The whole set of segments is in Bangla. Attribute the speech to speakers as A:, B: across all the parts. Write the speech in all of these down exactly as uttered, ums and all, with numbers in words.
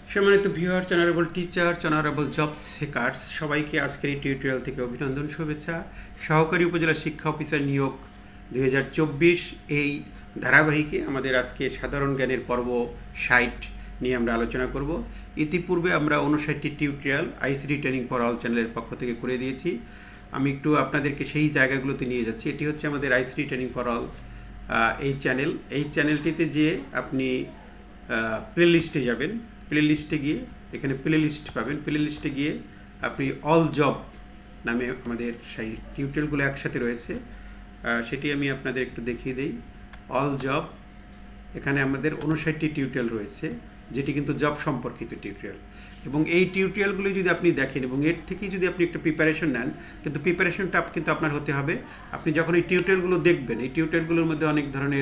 A: সম্মানিত viewer, honourable teacher, honourable job seekers, সবাইকে আজকের এই টিউটোরিয়াল থেকে অভিনন্দন, শুভেচ্ছা। সহকারী উপজেলা শিক্ষা অফিসার নিয়োগ দুই হাজার চব্বিশ এই ধারাবাহিকে আমাদের আজকে সাধারণ জ্ঞানের পর্ব ষাট নিয়ে আমরা আলোচনা করব। ইতিপূর্বে আমরা উনষাটটি tutorial ICT training for all চ্যানেলের পক্ষ থেকে করে দিয়েছি। আমি একটু আপনাদেরকে সেই জায়গাগুলোতে নিয়ে যাচ্ছি। এটি হচ্ছে আমাদের আইসিটি ট্রেনিং ফর অল এই চ্যানেল। এই চ্যানেলটিতে যে আপনি প্লে লিস্টে যাবেন, প্লে লিস্টে গিয়ে এখানে প্লে লিস্ট পাবেন। প্লে লিস্টে গিয়ে আপনি অল জব নামে আমাদের সেই টিউটোরিয়ালগুলো একসাথে রয়েছে, সেটি আমি আপনাদের একটু দেখিয়ে দিই। অল জব, এখানে আমাদের উনষাটটি টিউটোরিয়াল রয়েছে, যেটি কিন্তু জব সম্পর্কিত টিউটোরিয়াল। এবং এই টিউটোরিয়ালগুলি যদি আপনি দেখেন এবং এর থেকেই যদি আপনি একটা প্রিপারেশন নেন, কিন্তু প্রিপারেশনটা কিন্তু আপনার হতে হবে। আপনি যখন এই টিউটোরিয়ালগুলো দেখবেন, এই টিউটোরিয়ালগুলোর মধ্যে অনেক ধরনের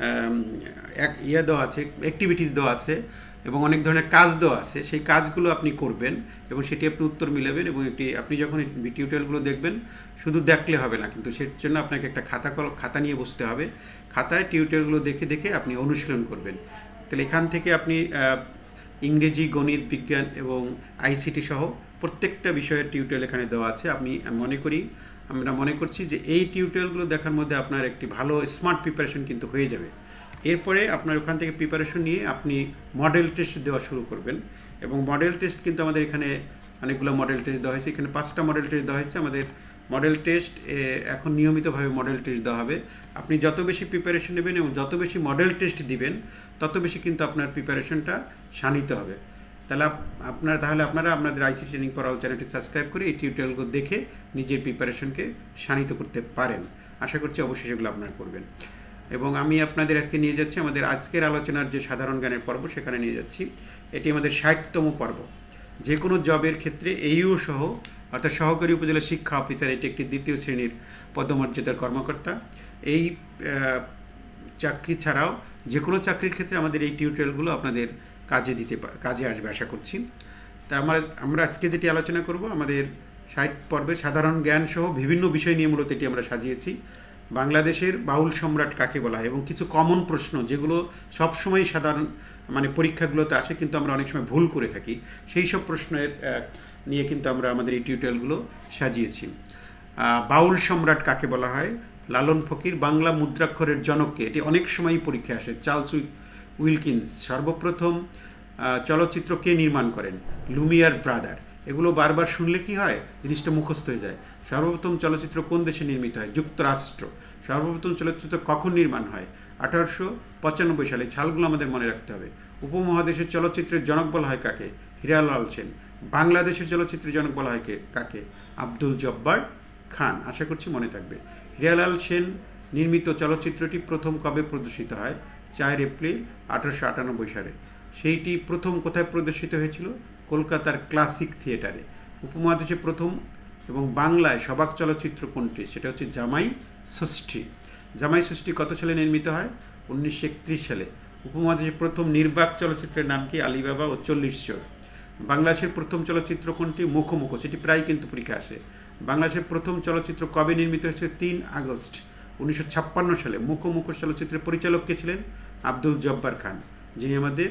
A: এক ইয়ে দেওয়া আছে, অ্যাক্টিভিটিস দেওয়া আছে এবং অনেক ধরনের কাজ দেওয়া আছে। সেই কাজগুলো আপনি করবেন এবং সেটি আপনি উত্তর মিলাবেন। এবং এটি আপনি যখন এই টিউটোরিয়ালগুলো দেখবেন, শুধু দেখলে হবে না, কিন্তু সের জন্য আপনাকে একটা খাতা খাতা নিয়ে বসতে হবে। খাতায় টিউটোরিয়ালগুলো দেখে দেখে আপনি অনুশীলন করবেন। তাহলে এখান থেকে আপনি ইংরেজি, গণিত, বিজ্ঞান এবং আইসিটি সহ প্রত্যেকটা বিষয়ের টিউটোরিয়াল এখানে দেওয়া আছে। আমি মনে করি আমরা মনে করছি যে এই টিউটোরিয়ালগুলো দেখার মধ্যে আপনার একটি ভালো স্মার্ট প্রিপারেশন কিন্তু হয়ে যাবে। এরপরে আপনার ওখান থেকে প্রিপারেশন নিয়ে আপনি মডেল টেস্ট দেওয়া শুরু করবেন। এবং মডেল টেস্ট কিন্তু আমাদের এখানে অনেকগুলো মডেল টেস্ট দেওয়া হয়েছে। এখানে পাঁচটা মডেল টেস্ট দেওয়া হয়েছে। আমাদের মডেল টেস্ট এখন নিয়মিতভাবে মডেল টেস্ট দেওয়া হবে। আপনি যত বেশি প্রিপারেশন নেবেন এবং যত বেশি মডেল টেস্ট দিবেন, তত বেশি কিন্তু আপনার প্রিপারেশনটা শানিত হবে। তাহলে আপনার তাহলে আপনারা আপনাদের আইসিটি ট্রেনিং ফর অল চ্যানেলটি সাবস্ক্রাইব করে এই টিউটোরিয়ালগুলো দেখে নিজের প্রিপারেশনকে শানিত করতে পারেন। আশা করছি অবশ্যই সেগুলো আপনারা করবেন। এবং আমি আপনাদের আজকে নিয়ে যাচ্ছি আমাদের আজকের আলোচনার যে সাধারণ জ্ঞানের পর্ব, সেখানে নিয়ে যাচ্ছি। এটি আমাদের ষাটতম পর্ব। যে কোনো জবের ক্ষেত্রে এইও সহ, অর্থাৎ সহকারী উপজেলা শিক্ষা অফিসার, এটি একটি দ্বিতীয় শ্রেণীর পদমর্যাদার কর্মকর্তা। এই চাকরি ছাড়াও যে কোনো চাকরির ক্ষেত্রে আমাদের এই টিউটোরিয়ালগুলো আপনাদের কাজে দিতে কাজে আসবে আশা করছি। তা আমরা আমরা আজকে যেটি আলোচনা করব, আমাদের ষাট পর্বে সাধারণ জ্ঞান সহ বিভিন্ন বিষয় নিয়ে মূলত এটি আমরা সাজিয়েছি। বাংলাদেশের বাউল সম্রাট কাকে বলা হয় এবং কিছু কমন প্রশ্ন যেগুলো সবসময় সাধারণ মানে পরীক্ষাগুলোতে আসে, কিন্তু আমরা অনেক সময় ভুল করে থাকি, সেই সব প্রশ্নের নিয়ে কিন্তু আমরা আমাদের এই টিউটোরিয়ালগুলো সাজিয়েছি। বাউল সম্রাট কাকে বলা হয়? লালন ফকির। বাংলা মুদ্রাক্ষরের জনককে? এটি অনেক সময়ই পরীক্ষা আসে। Charles Wilkins. সর্বপ্রথম চলচ্চিত্র কে নির্মাণ করেন? Lumiere brother. এগুলো বারবার শুনলে কি হয়, জিনিসটা মুখস্থ হয়ে যায়। সর্বপ্রথম চলচ্চিত্র কোন দেশে নির্মিত হয়? যুক্তরাষ্ট্র। সর্বপ্রথম চলচ্চিত্র কখন নির্মাণ হয়? আঠারোশো পঁচানব্বই সালে। ছালগুলো আমাদের মনে রাখতে হবে। উপমহাদেশের চলচ্চিত্রের জনক বলা হয় কাকে? হিরালাল সেন। বাংলাদেশের চলচ্চিত্রের জনক বলা হয় কাকে? আব্দুল জব্বার খান। আশা করছি মনে থাকবে। হিরালাল সেন নির্মিত চলচ্চিত্রটি প্রথম কবে প্রদর্শিত হয়? চার এপ্রিল আঠারোশো আটানব্বই সালে। সেইটি প্রথম কোথায় প্রদর্শিত হয়েছিল? কলকাতার ক্লাসিক থিয়েটারে। উপমহাদেশে প্রথম এবং বাংলায় সবাক চলচ্চিত্র কোনটি? সেটা হচ্ছে জামাই ষষ্ঠী। জামাই ষষ্ঠী কত সালে নির্মিত হয়? উনিশশো একত্রিশ সালে। উপমহাদেশে প্রথম নির্বাক চলচ্চিত্রের নাম কি? আলিবাবা ও চল্লিশ চোর। বাংলাদেশের প্রথম চলচ্চিত্র কোনটি? মুখোমুখো। সেটি প্রায় কিন্তু পরীক্ষা আসে। বাংলাদেশের প্রথম চলচ্চিত্র কবে নির্মিত হয়েছে? তিন আগস্ট উনিশশো ছাপ্পান্ন সালে। মুখোমুখো চলচ্চিত্রের পরিচালক কে ছিলেন? আব্দুল জব্বার খান, যিনি আমাদের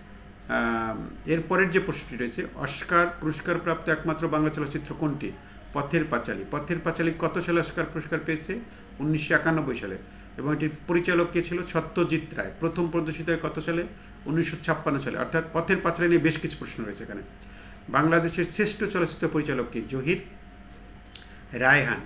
A: এরপরের যে প্রশ্নটি রয়েছে, অস্কার পুরস্কারপ্রাপ্ত একমাত্র বাংলা চলচ্চিত্র কোনটি? পথের পাঁচালী। পথের পাঁচালী কত সালে অস্কার পুরস্কার পেয়েছে? উনিশশো একানব্বই সালে। এবং এটির পরিচালক কে ছিল? সত্যজিৎ রায়। প্রথম প্রদর্শিত হয় কত সালে? উনিশশো ছাপ্পান্ন সালে। অর্থাৎ পথের পাঁচালী নিয়ে বেশ কিছু প্রশ্ন রয়েছে এখানে। বাংলাদেশের শ্রেষ্ঠ চলচ্চিত্র পরিচালক কে? জহির রায়হান।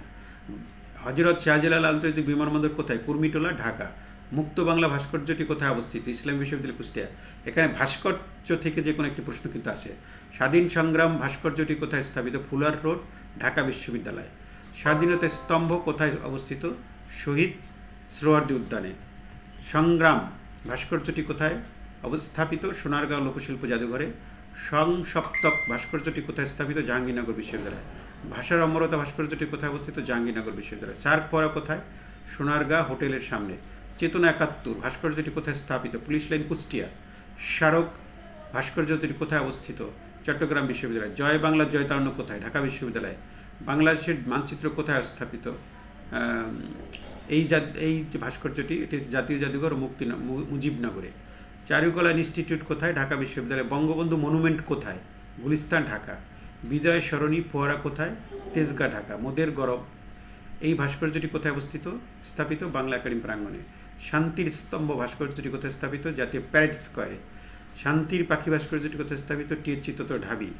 A: হযরত শাহজালাল আন্তর্জাতিক বিমানবন্দর কোথায়? কুর্মিটোলা, ঢাকা। মুক্ত বাংলা ভাস্কর্যটি কোথায় অবস্থিত? ইসলামী বিশ্ববিদ্যালয়, কুষ্টিয়া। এখানে ভাস্কর্য থেকে যে কোনো একটি প্রশ্ন কিন্তু আসে। স্বাধীন সংগ্রাম ভাস্কর্যটি কোথায় স্থাপিত? ফুলার রোড, ঢাকা বিশ্ববিদ্যালয়। স্বাধীনতা স্তম্ভ কোথায় অবস্থিত? শহীদ সোহরাওয়ার্দী উদ্যানে। সংগ্রাম ভাস্কর্যটি কোথায় অবস্থাপিত? সোনারগাঁও লোকশিল্প জাদুঘরে। সংসপ্তক ভাস্কর্যটি কোথায় স্থাপিত? জাহাঙ্গীরনগর বিশ্ববিদ্যালয়। ভাষার অমরতা ভাস্কর্যটি কোথায় অবস্থিত? জাহাঙ্গীরনগর বিশ্ববিদ্যালয়। সার্ক পড়া কোথায়? সোনারগাঁ হোটেলের সামনে। চেতনা একাত্তর ভাস্কর্যটি কোথায় স্থাপিত? Police line, Kushtia. স্মারক ভাস্কর্যটি কোথায় অবস্থিত? চট্টগ্রাম বিশ্ববিদ্যালয়। জয় বাংলার জয়তারণ্য কোথায়? ঢাকা বিশ্ববিদ্যালয়। বাংলাদেশের মানচিত্র কোথায় স্থাপিত? এই এই যে ভাস্কর্যটি, এটি জাতীয় জাদুঘর ও মুক্তি মুজিবনগরে। চারুকলা ইনস্টিটিউট কোথায়? ঢাকা বিশ্ববিদ্যালয়। বঙ্গবন্ধু মনুমেন্ট কোথায়? গুলিস্তান, ঢাকা। বিজয় সরণি ফোয়ারা কোথায়? তেজগাঁ, ঢাকা। মোদের গরব এই ভাস্কর্যটি কোথায় অবস্থিত স্থাপিত? বাংলা একাডেমি প্রাঙ্গণে। শান্তির স্তম্ভ ভাস্কর্যটি কোথায় স্থাপিত? জাতীয় প্যারেড স্কোয়ারে। শান্তির পাখি ভাস্কর্যটি কোথায় স্থাপিত? টিএচ চিত্ত ঢাবি।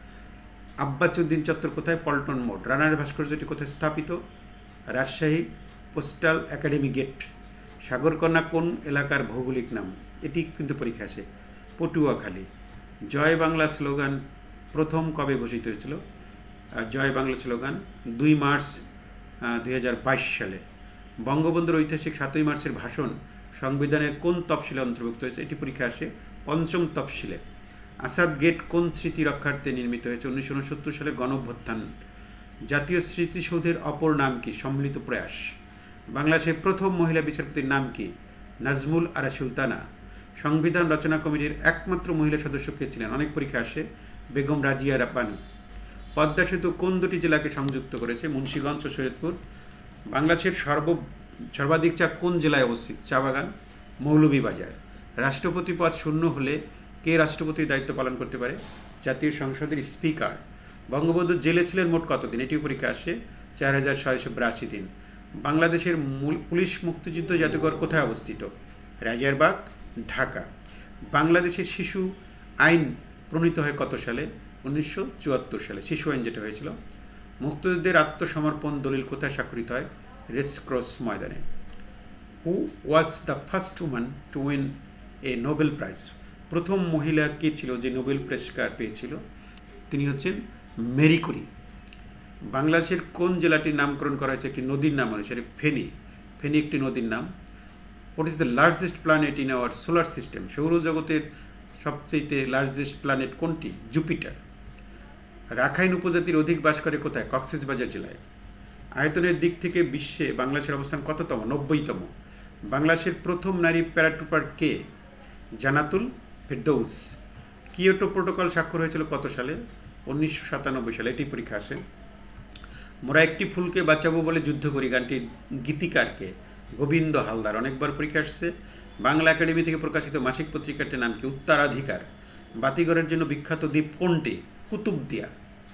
A: আব্বাসউদ্দিন চত্বর কোথায়? পল্টন মোড়। রানার ভাস্কর্যটি কোথায় স্থাপিত? Rajshahi postal academy gate. সাগরকন্যা কোন এলাকার ভৌগোলিক নাম? এটি কিন্তু পরীক্ষা আসে। পটুয়াখালী। জয় বাংলা স্লোগান প্রথম কবে ঘোষিত হয়েছিল? জয় বাংলা স্লোগান দুই মার্চ দুই হাজার বাইশ সালে। বঙ্গবন্ধুর ঐতিহাসিক সাতই মার্চের ভাষণ সংবিধানের কোন তফসিলে অন্তর্ভুক্ত হয়েছে? এটি পরীক্ষা আসে পঞ্চম তফসিলে। আসাদ গেট কোন স্মৃতি রক্ষার্থে নির্মিত হয়েছে? উনিশশো উনসত্তর সালের গণঅভ্যুত্থান। জাতীয় স্মৃতিসৌধের অপর নাম কি? সম্মিলিত প্রয়াস। বাংলাদেশের প্রথম মহিলা বিচারপতির নাম কি? নাজমুল আরা সুলতানা। সংবিধান রচনা কমিটির একমাত্র মহিলা সদস্য কে ছিলেন? অনেক পরীক্ষা আসে বেগম রাজিয়া রাব্বানী। পদ্মা সেতু কোন দুটি জেলাকে সংযুক্ত করেছে? মুন্সিগঞ্জ ও সৈয়দপুর। বাংলাদেশের সর্ব সর্বাধিক চা কোন জেলায় অবস্থিত? চা বাগান, মৌলভীবাজার। রাষ্ট্রপতি পদ শূন্য হলে কে রাষ্ট্রপতির দায়িত্ব পালন করতে পারে? জাতীয় সংসদের স্পিকার। বঙ্গবন্ধু জেলে ছিলেন মোট কতদিন? এটিও পরীক্ষা আসে চার হাজার ছয়শো বিরাশি দিন। বাংলাদেশের মূল পুলিশ মুক্তিযুদ্ধ জাদুঘর কোথায় অবস্থিত? রাজারবাগ, ঢাকা। বাংলাদেশের শিশু আইন প্রণীত হয় কত সালে? উনিশশো চুয়াত্তর সালে শিশু আইন যেটা হয়েছিল। মুক্তিযুদ্ধের আত্মসমর্পণ দলিল কোথায় স্বাক্ষরিত হয়? রেসকক্রস ময়দানে। Who was the first woman to win a Nobel prize? প্রথম মহিলা কে ছিল যে নোবেল পুরস্কার পেয়েছিল? তিনি হচ্ছেন মেরি কুরি। বাংলাদেশের কোন জেলাটির নামকরণ করা হয়েছে একটি নদীর নাম অনুসারে? ফেনী। ফেনী একটি নদীর নাম। What is the largest planet in our solar system? সৌরজগতের সবচেয়ে লার্জেস্ট প্ল্যানেট কোনটি? জুপিটার। রাখাইন উপজাতির অধিক বাস করে কোথায়? কক্সবাজার জেলায়। আয়তনের দিক থেকে বিশ্বে বাংলাদেশের অবস্থান কততম? নব্বইতম। বাংলাদেশের প্রথম নারী প্যারাট্রুপার কে? জান্নাতুল ফেরদৌস। কিয়োটো প্রোটোকল স্বাক্ষর হয়েছিল কত সালে? উনিশশো সাতানব্বই সালে। এটি পরীক্ষা আসে। মোরা একটি ফুলকে বাঁচাবো বলে যুদ্ধ করি গানটির গীতিকারকে? গোবিন্দ হালদার। অনেকবার পরীক্ষা আসছে। বাংলা একাডেমি থেকে প্রকাশিত মাসিক পত্রিকাটির নাম কি? উত্তরাধিকার। বাতিঘরের জন্য বিখ্যাত দ্বীপ কোনটি? কুতুবদিয়া।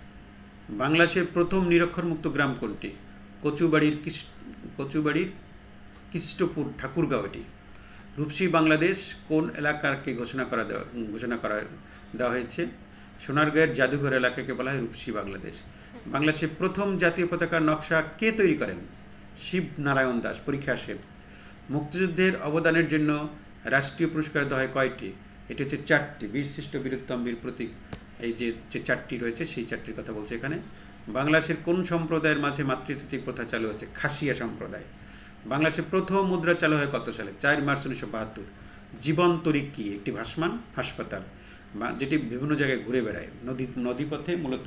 A: বাংলাদেশের প্রথম নিরক্ষরমুক্ত গ্রাম কোনটি? কচুবাড়ির কচুবাড়ির কৃষ্টপুর ঠাকুরগাঁও। এটি। রূপসী বাংলাদেশ কোন এলাকাকে ঘোষণা করা দেওয়া ঘোষণা করা দেওয়া হয়েছে? সোনারগাঁয়ের জাদুঘর এলাকাকে বলা হয় রূপসী বাংলাদেশ। বাংলাদেশের প্রথম জাতীয় পতাকার নকশা কে তৈরি করেন? শিব নারায়ণ দাস। পরীক্ষা আসে। মুক্তিযুদ্ধের অবদানের জন্য রাষ্ট্রীয় পুরস্কার দেওয়া হয় কয়টি? এটি হচ্ছে চারটি। বীরশ্রেষ্ঠ, বীরোত্তম, বীর প্রতীক, এই যে যে চারটি রয়েছে সেই চারটির কথা বলছে এখানে। বাংলাদেশের কোন সম্প্রদায়ের মাঝে মাতৃত্ব প্রথা চালু হয়েছে? খাসিয়া সম্প্রদায়। বাংলাদেশের প্রথম মুদ্রা চালু হয় কত সালে? চার মার্চ উনিশশো বাহাত্তর। জীবন তরী কি? একটি ভাসমান হাসপাতাল যেটি বিভিন্ন জায়গায় ঘুরে বেড়ায়, নদী নদীপথে মূলত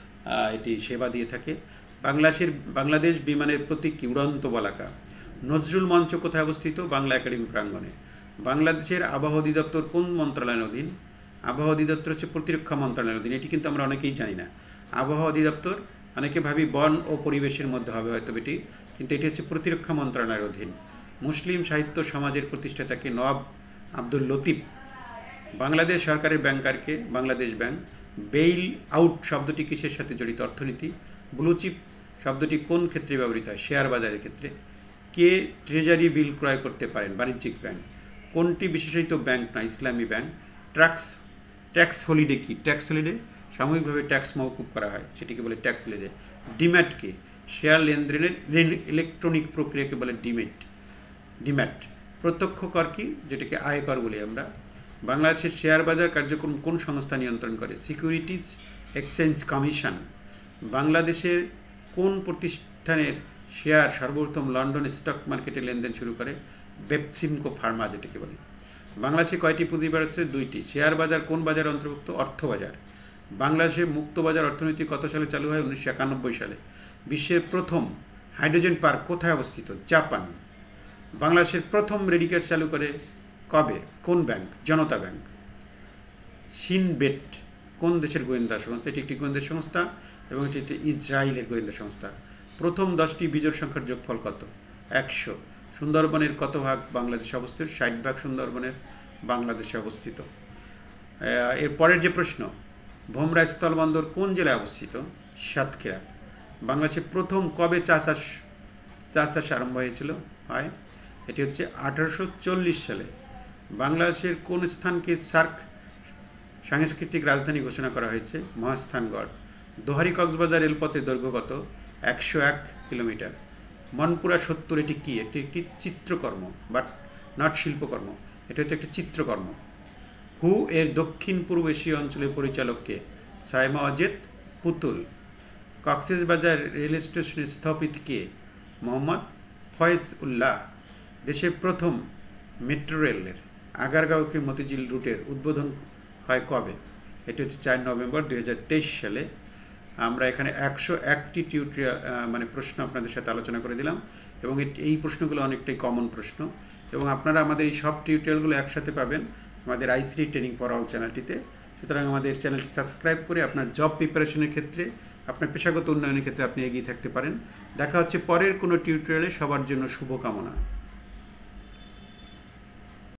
A: এটি সেবা দিয়ে থাকে। বাংলাদেশের বাংলাদেশ বিমানের প্রতীক কি? উড়ন্ত বলাকা। নজরুল মঞ্চ কোথায় অবস্থিত? বাংলা একাডেমি প্রাঙ্গণে। বাংলাদেশের আবহাওয়া অধিদপ্তর কোন মন্ত্রণালয়ের অধীন? আবহাওয়া অধিদপ্তর হচ্ছে প্রতিরক্ষা মন্ত্রণালয়ের অধীন। এটি কিন্তু আমরা অনেকেই জানি না। আবহাওয়া অধিদপ্তর অনেকে ভাবি বন ও পরিবেশের মধ্যে হবে হয়তো এটি, কিন্তু এটি হচ্ছে প্রতিরক্ষা মন্ত্রণালয়ের অধীন। মুসলিম সাহিত্য সমাজের প্রতিষ্ঠাতাকে? নওয়াব আব্দুল লতিফ। বাংলাদেশ সরকারের ব্যাংকারকে? বাংলাদেশ ব্যাংক। বেইল আউট শব্দটি কিসের সাথে জড়িত? অর্থনীতি। ব্লু চিপ শব্দটি কোন ক্ষেত্রে ব্যবহৃত হয়? শেয়ার বাজারের ক্ষেত্রে। কে ট্রেজারি বিল ক্রয় করতে পারেন? বাণিজ্যিক ব্যাংক। কোনটি বিশেষায়িত ব্যাংক না? Islami bank. Tax tax holiday কি? ট্যাক্স হলিডে সাময়িকভাবে ট্যাক্স মওকুফ করা হয়, সেটিকে বলে ট্যাক্স হলিডে। ডিম্যাট কি? শেয়ার লেনদেনের ইলেকট্রনিক প্রক্রিয়াকে বলে ডিমেট ডিম্যাট। প্রত্যক্ষ কর কি? যেটাকে আয়কর বলি আমরা। বাংলাদেশের শেয়ার বাজার কার্যক্রম কোন সংস্থা নিয়ন্ত্রণ করে? Securities exchange commission. বাংলাদেশের কোন প্রতিষ্ঠানের শেয়ার সর্বপ্রথম লন্ডন স্টক মার্কেটে লেনদেন শুরু করে? বেপসিমকো ফার্মা যেটাকে বলি। বাংলাদেশে কয়টি পুঁজিবাজার আছে? দুইটি। শেয়ার বাজার কোন বাজার অন্তর্ভুক্ত? অর্থ বাজার। বাংলাদেশে মুক্ত বাজার অর্থনীতি কত সালে চালু হয়? উনিশশো একানব্বই সালে। বিশ্বের প্রথম হাইড্রোজেন পার্ক কোথায় অবস্থিত? জাপান। বাংলাদেশের প্রথম রেডিকেট চালু করে কবে? কোন ব্যাংক? জনতা ব্যাংক। সিনবেট কোন দেশের গোয়েন্দা সংস্থা? এটি একটি গোয়েন্দা সংস্থা এবং এটি একটি ইসরায়েলের গোয়েন্দা সংস্থা। প্রথম দশটি বিজোড় সংখ্যার যোগফল কত? একশো। সুন্দরবনের কত ভাগ বাংলাদেশ অবস্থিত? ষাট ভাগ সুন্দরবনের বাংলাদেশে অবস্থিত। এর পরের যে প্রশ্ন, ভোমরা স্থলবন্দর কোন জেলায় অবস্থিত? সাতক্ষীরা। বাংলাদেশে প্রথম কবে চা চাষ চা চাষ আরম্ভ হয়েছিল? হয় এটি হচ্ছে আঠারোশো চল্লিশ সালে। বাংলাদেশের কোন স্থানকে সার্ক সাংস্কৃতিক রাজধানী ঘোষণা করা হয়েছে? মহাস্থানগড়। দোহারি কক্সবাজার রেলপথের দৈর্ঘ্য কত? একশো এক কিলোমিটার। মনপুরা সত্তর এটি কি? এটি একটি চিত্রকর্ম, বাট নট শিল্পকর্ম, এটি হচ্ছে একটি চিত্রকর্ম। হু এর দক্ষিণ পূর্ব এশীয় অঞ্চলের পরিচালককে? সাইমা অজেদ পুতুল। কক্সবাজার রেল স্টেশনের স্থপতি কে? মোহাম্মদ ফয়েজ উল্লাহ। দেশের প্রথম মেট্রো রেলের আগারগাঁওকে মতিঝিল রুটের উদ্বোধন হয় কবে? এটি হচ্ছে চার নভেম্বর দুই হাজার তেইশ সালে। আমরা এখানে একশো একটি টিউটোরিয়াল মানে প্রশ্ন আপনাদের সাথে আলোচনা করে দিলাম, এবং এই প্রশ্নগুলো অনেকটাই কমন প্রশ্ন, এবং আপনারা আমাদের এই সব টিউটোরিয়ালগুলো একসাথে পাবেন আমাদের আইসিটি ট্রেনিং ফর অল চ্যানেলটিতে। সুতরাং আমাদের চ্যানেলটি সাবস্ক্রাইব করে আপনার জব প্রিপারেশনের ক্ষেত্রে, আপনার পেশাগত উন্নয়নের ক্ষেত্রে আপনি এগিয়ে থাকতে পারেন। দেখা হচ্ছে পরের কোনো টিউটোরিয়ালে। সবার জন্য শুভকামনা।